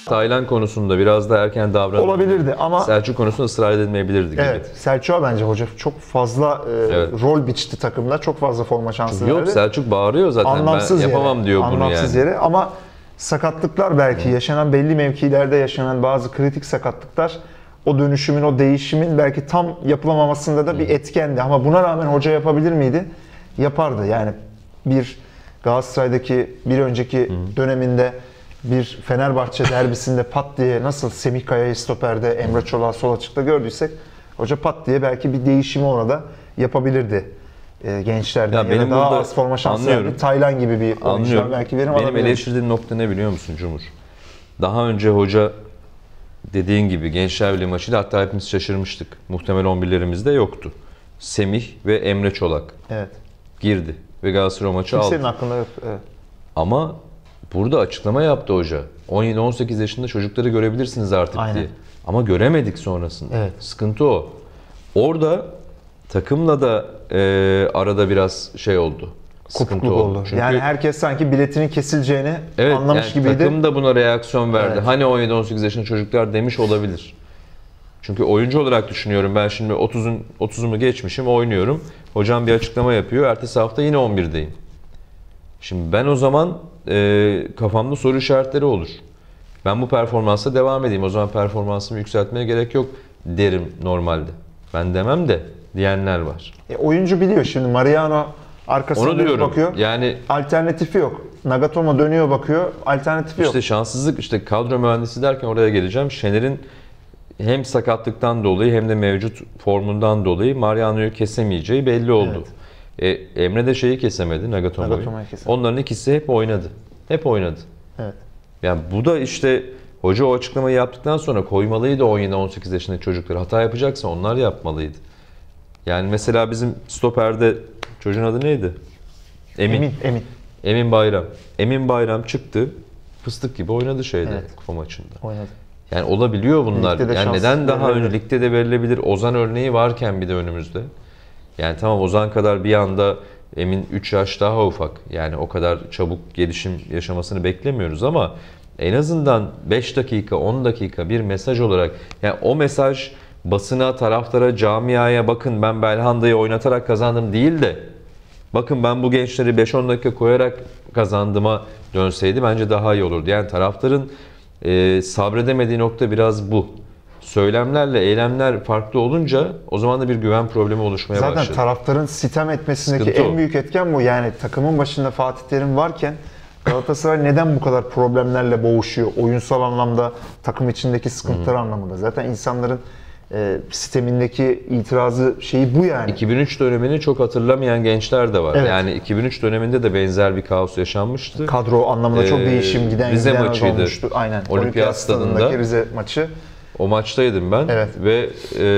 Taylan konusunda biraz da erken davranıldı. Olabilirdi ama Selçuk konusunda ısrar edilmeyebilirdi gibi. evet, Selçuk'a bence hoca çok fazla rol biçti takımda. Çok fazla forma şansı verdi. Yok, Selçuk bağırıyor zaten. Anlamsız ben yapamam yere, diyor bunu anlamsız yani. yere ama sakatlıklar belki yaşanan belli mevkilerde yaşanan bazı kritik sakatlıklar o dönüşümün, o değişimin belki tam yapılamamasında da bir etkendi. Ama buna rağmen hoca yapabilir miydi? Yapardı. Yani bir Galatasaray'daki bir önceki döneminde bir Fenerbahçe derbisinde pat diye nasıl Semih Kaya'yı stoperde, Emre Çolak'ı sol açıkta gördüysek hoca pat diye belki bir değişimi orada yapabilirdi. Gençlerden ya da daha az forma şansı verdi. Taylan gibi bir oyuncular belki verim alabilir. Benim eleştirdiğim nokta ne biliyor musun Cumhur? Daha önce hoca dediğin gibi Gençler Birliği maçıyla hatta hepimiz şaşırmıştık. Muhtemel 11'lerimizde yoktu. Semih ve Emre Çolak girdi ve Galatasaray maçı aldı. Kimsenin aklında yok. Evet. Ama burada açıklama yaptı hoca. 17-18 yaşında çocukları görebilirsiniz artık diye. Ama göremedik sonrasında. Evet. Sıkıntı o. Orada takımla da arada biraz şey oldu. Sıkıntı oldu. Çünkü yani herkes sanki biletinin kesileceğini anlamış yani gibiydi. Takım da buna reaksiyon verdi. Evet. Hani 17-18 yaşında çocuklar demiş olabilir. Çünkü oyuncu olarak düşünüyorum. Ben şimdi 30'umu geçmişim, oynuyorum. Hocam bir açıklama yapıyor. Ertesi hafta yine 11'deyim. Şimdi ben o zaman kafamda soru işaretleri olur. Ben bu performansa devam edeyim. O zaman performansımı yükseltmeye gerek yok derim normalde. Ben demem de diyenler var. Oyuncu biliyor şimdi. Mariano arkasına dönüp bakıyor. Yani alternatifi yok. Nagatomo dönüyor bakıyor. Alternatifi yok. İşte şanssızlık, işte kadro mühendisi derken oraya geleceğim. Şener'in hem sakatlıktan dolayı hem de mevcut formundan dolayı Mariano'yu kesemeyeceği belli oldu. Evet. Emre de şeyi kesemedi, Nagatomo'yu. Onların ikisi hep oynadı. Hep oynadı. Evet. Yani bu da işte hoca o açıklamayı yaptıktan sonra koymalıydı 17-18 yaşındaki çocukları. Hata yapacaksa onlar yapmalıydı. Yani mesela bizim stoperde çocuğun adı neydi? Emin. Emin Bayram. Emin Bayram çıktı. Fıstık gibi oynadı kupa maçında. Oynadı. Yani olabiliyor bunlar. Yani neden daha önce ligde de verilebilir? Ozan örneği varken bir de önümüzde. Yani tamam, Ozan kadar bir anda Emin 3 yaş daha ufak. Yani o kadar çabuk gelişim yaşamasını beklemiyoruz ama en azından 5 dakika, 10 dakika bir mesaj olarak, yani o mesaj basına, taraftara, camiaya bakın ben Belhanda'yı oynatarak kazandım değil de bakın ben bu gençleri 5-10 dakika koyarak kazandığıma dönseydi bence daha iyi olurdu. Yani taraftarın sabredemediği nokta biraz bu. Söylemlerle eylemler farklı olunca o zaman da bir güven problemi oluşmaya başladı. Zaten taraftarın sitem etmesindeki Sıkıntı en büyük etken bu. Yani takımın başında Fatih Terim varken Galatasaray neden bu kadar problemlerle boğuşuyor? Oyunsal anlamda, takım içindeki sıkıntılar anlamında. Zaten insanların sistemindeki itirazı şeyi bu yani. 2003 dönemini çok hatırlamayan gençler de var. Evet. Yani 2003 döneminde de benzer bir kaos yaşanmıştı. Kadro anlamında çok değişim Rize giden maçıydı. olmuştu. Aynen. Olimpiyat Stadında Rize maçı. O maçtaydım ben ve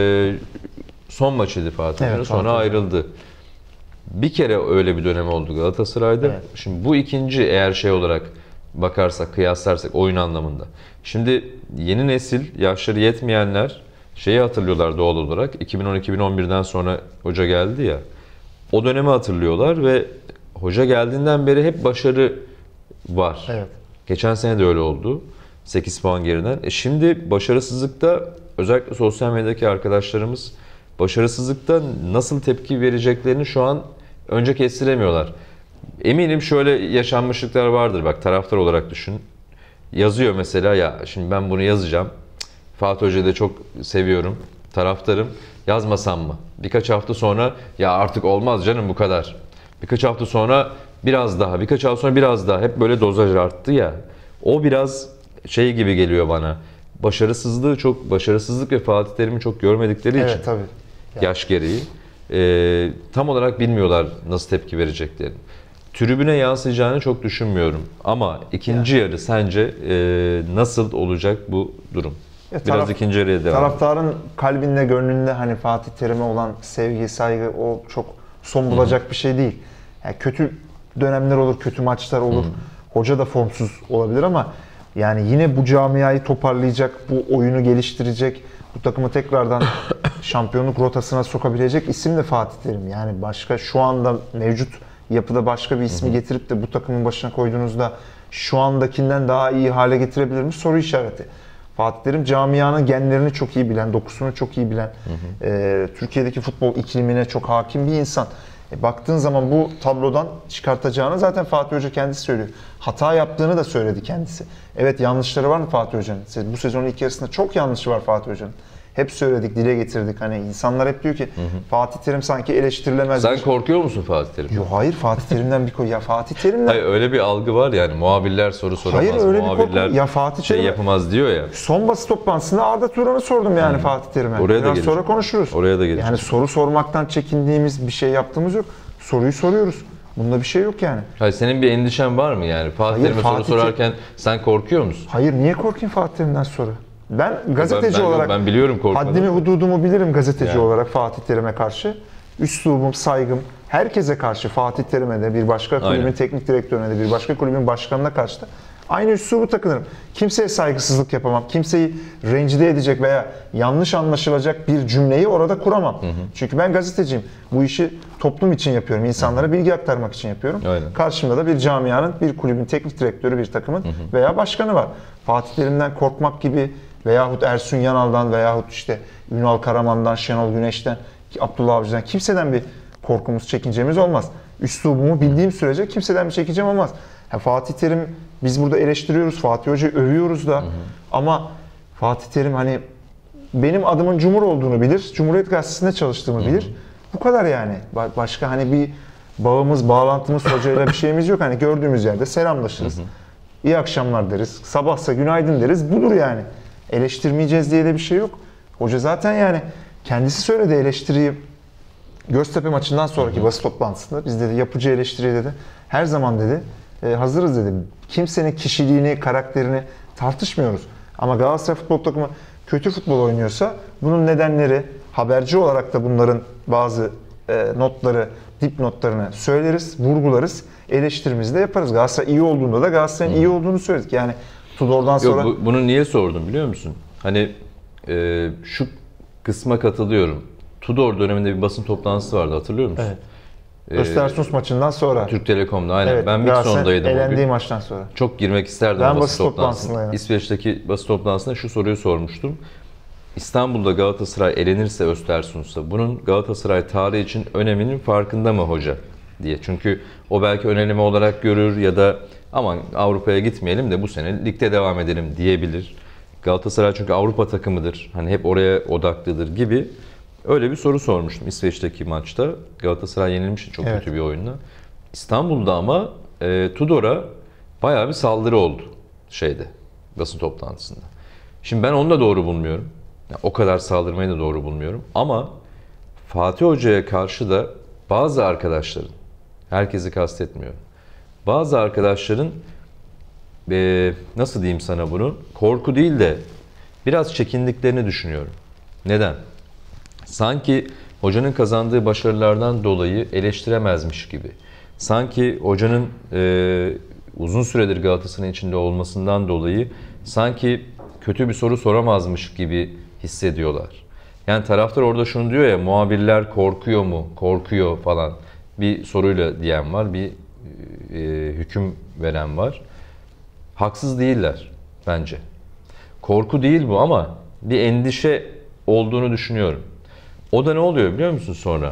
son maçıydı Fatih Hoca'nın. Sonra ayrıldı. Bir kere öyle bir dönem oldu Galatasaray'da. Evet. Şimdi bu ikinci, eğer şey olarak bakarsak, kıyaslarsak oyun anlamında. Şimdi yeni nesil, yaşları yetmeyenler şeyi hatırlıyorlar doğal olarak. 2010-2011'den sonra hoca geldi ya. O dönemi hatırlıyorlar ve hoca geldiğinden beri hep başarı var. Evet. Geçen sene de öyle oldu. 8 puan geriden. Şimdi başarısızlıkta, özellikle sosyal medyadaki arkadaşlarımız başarısızlıkta nasıl tepki vereceklerini şu an önce kestiremiyorlar. Eminim şöyle yaşanmışlıklar vardır. Bak, taraftar olarak düşün. Yazıyor mesela, ya şimdi ben bunu yazacağım. Fatih Hoca'yı da çok seviyorum. Taraftarım. Yazmasam mı? Birkaç hafta sonra ya artık olmaz canım bu kadar. Birkaç hafta sonra biraz daha. Birkaç hafta sonra biraz daha. Hep böyle dozaj arttı ya. O biraz şey gibi geliyor bana. Başarısızlık ve Fatih Terim'i çok görmedikleri için. Tabii. Yaş gereği. Tam olarak bilmiyorlar nasıl tepki vereceklerini. Tribüne yansıyacağını çok düşünmüyorum. Ama ikinci yarı sence nasıl olacak bu durum? Biraz ikinci yarıya devam. Taraftarın kalbinde, gönlünde hani Fatih Terim'e olan sevgi, saygı o çok son bulacak bir şey değil. Yani kötü dönemler olur, kötü maçlar olur. Hoca da formsuz olabilir ama yani yine bu camiayı toparlayacak, bu oyunu geliştirecek, bu takımı tekrardan şampiyonluk rotasına sokabilecek isim de Fatih Terim. Yani başka şu anda mevcut yapıda başka bir ismi getirip de bu takımın başına koyduğunuzda şu andakinden daha iyi hale getirebilir mi? Soru işareti. Fatih Terim camianın genlerini çok iyi bilen, dokusunu çok iyi bilen, Türkiye'deki futbol iklimine çok hakim bir insan. Baktığın zaman bu tablodan çıkartacağını zaten Fatih Hoca kendisi söylüyor. Hata yaptığını da söyledi kendisi. Evet, yanlışları var mı Fatih Hoca'nın? Bu sezonun ilk yarısında çok yanlışı var Fatih Hoca'nın. Hep söyledik, dile getirdik. Hani insanlar hep diyor ki Fatih Terim sanki eleştirilemez. Sen korkuyor musun Fatih Terim'den? Yok, hayır, Fatih Terim'den bir ya Fatih Terim'den. Hayır, öyle bir algı var yani, muhabirler soru soramaz, hayır, öyle muhabirler bir ya Fatih şey Terim yapamaz diyor ya. Son basın toplantısında Arda Turan'ı sordum yani Fatih Terim'e. Oraya da Biraz sonra konuşuruz. Oraya da geleceğiz. Yani soru sormaktan çekindiğimiz bir şey yaptığımız yok. Soruyu soruyoruz. Bunda bir şey yok yani. Hayır, senin bir endişen var mı yani? Fatih Terim'e soru sorarken sen korkuyor musun? Hayır, niye korkayım Fatih Terim'den sonra? Ben gazeteci olarak ben biliyorum korkmadım. haddimi hududumu bilirim gazeteci yani olarak Fatih Terim'e karşı. Üslubum, saygım herkese karşı, Fatih Terim'e de, bir başka kulübün Aynen. teknik direktörüne de, bir başka kulübün başkanına karşı da aynı üslubu takınırım. Kimseye saygısızlık yapamam. Kimseyi rencide edecek veya yanlış anlaşılacak bir cümleyi orada kuramam. Çünkü ben gazeteciyim. Bu işi toplum için yapıyorum. İnsanlara bilgi aktarmak için yapıyorum. Aynen. Karşımda da bir camianın, bir kulübün teknik direktörü, bir takımın veya başkanı var. Fatih Terim'den korkmak gibi veyahut Ersun Yanal'dan veyahut işte Ünal Karaman'dan, Şenol Güneş'ten, Abdullah Avcı'dan kimseden bir korkumuz, çekincemiz olmaz. Üslubumu bildiğim sürece kimseden bir çekincem olmaz. Fatih Terim, biz burada eleştiriyoruz, Fatih Hoca'yı övüyoruz da ama Fatih Terim hani benim adımın Cumhur olduğunu bilir, Cumhuriyet Gazetesi'nde çalıştığımı bilir. Bu kadar yani. Başka hani bir bağımız, bağlantımız hocayla bir şeyimiz yok. Hani gördüğümüz yerde selamlaşırız. İyi akşamlar deriz. Sabahsa günaydın deriz. Budur yani. Eleştirmeyeceğiz diye de bir şey yok. Hoca zaten yani kendisi söyledi eleştiriyi. Göztepe maçından sonraki basın toplantısında biz dedi yapıcı eleştiri dedi. Her zaman dedi hazırız dedi. Kimsenin kişiliğini, karakterini tartışmıyoruz. Ama Galatasaray futbol takımı kötü futbol oynuyorsa bunun nedenleri, haberci olarak da bunların bazı notları, dipnotlarını söyleriz, vurgularız. Eleştirimizi de yaparız. Galatasaray iyi olduğunda da Galatasaray'ın iyi olduğunu söyledik. Yani Tudor'dan sonra... Yok, bunu niye sordum biliyor musun? Hani şu kısma katılıyorum. Tudor döneminde bir basın toplantısı vardı, hatırlıyor musun? Evet. Östersunds maçından sonra. Türk Telekom'da aynen. Evet, ben Mixon'daydım o gün. elendiği maçtan sonra. Çok girmek isterdim Ben o basın toplantısındaydım. İsveç'teki basın toplantısında şu soruyu sormuştum. İstanbul'da Galatasaray elenirse Östersunds'a bunun Galatasaray tarihi için öneminin farkında mı hoca diye. Çünkü o belki öneleme olarak görür ya da aman Avrupa'ya gitmeyelim de bu sene ligde devam edelim diyebilir. Galatasaray çünkü Avrupa takımıdır. Hani hep oraya odaklıdır gibi. Öyle bir soru sormuştum İsveç'teki maçta. Galatasaray yenilmişti çok kötü bir oyunla. İstanbul'da ama Tudor'a bayağı bir saldırı oldu basın toplantısında. Şimdi ben onu da doğru bulmuyorum. Yani o kadar saldırmayı da doğru bulmuyorum. Ama Fatih Hoca'ya karşı da bazı arkadaşların, herkesi kastetmiyorum, bazı arkadaşların nasıl diyeyim sana bunu, korku değil de biraz çekindiklerini düşünüyorum. Neden? Sanki hocanın kazandığı başarılardan dolayı eleştiremezmiş gibi. Sanki hocanın uzun süredir Galatasaray'ın içinde olmasından dolayı sanki kötü bir soru soramazmış gibi hissediyorlar. Yani taraftar orada şunu diyor ya, muhabirler korkuyor mu? Korkuyor falan. Bir soruyla diyen var, bir hüküm veren var. Haksız değiller bence. Korku değil bu ama bir endişe olduğunu düşünüyorum. O da ne oluyor biliyor musun sonra?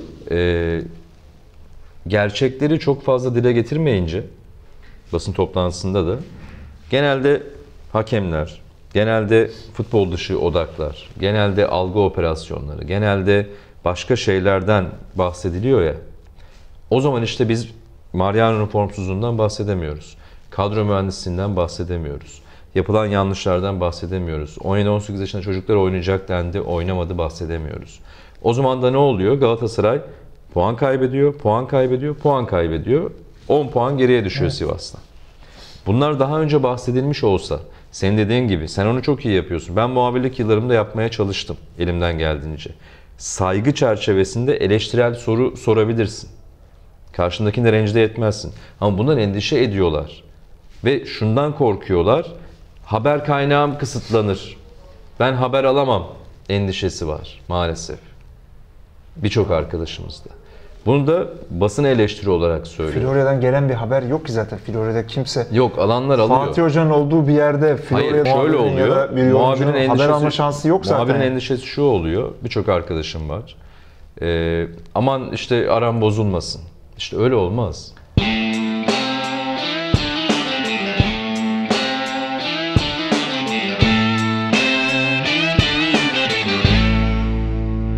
Gerçekleri çok fazla dile getirmeyince basın toplantısında da genelde hakemler, genelde futbol dışı odaklar, genelde algı operasyonları, genelde başka şeylerden bahsediliyor ya. O zaman işte biz Mariano'nun formsuzluğundan bahsedemiyoruz. Kadro mühendisliğinden bahsedemiyoruz. Yapılan yanlışlardan bahsedemiyoruz. 17-18 yaşında çocuklar oynayacak dendi, oynamadı bahsedemiyoruz. O zaman da ne oluyor? Galatasaray puan kaybediyor, puan kaybediyor, puan kaybediyor. 10 puan geriye düşüyor Sivas'tan. Bunlar daha önce bahsedilmiş olsa, senin dediğin gibi, sen onu çok iyi yapıyorsun. Ben muhabirlik yıllarımda yapmaya çalıştım elimden geldiğince. Saygı çerçevesinde eleştirel soru sorabilirsin. Karşındakini de rencide etmezsin. Ama bundan endişe ediyorlar. Ve şundan korkuyorlar. Haber kaynağım kısıtlanır. Ben haber alamam endişesi var maalesef. Birçok arkadaşımızda. Bunu da basın eleştiri olarak söylüyor. Florya'dan gelen bir haber yok ki zaten. Florya'da kimse... Yok, alanlar alıyor. Fatih Hoca'nın olduğu bir yerde Florya şöyle oluyor. Ya da bir yorumcunun haber alma şansı yok zaten. Muhabirin endişesi şu oluyor. Birçok arkadaşım var. Aman işte aram bozulmasın. İşte öyle olmaz.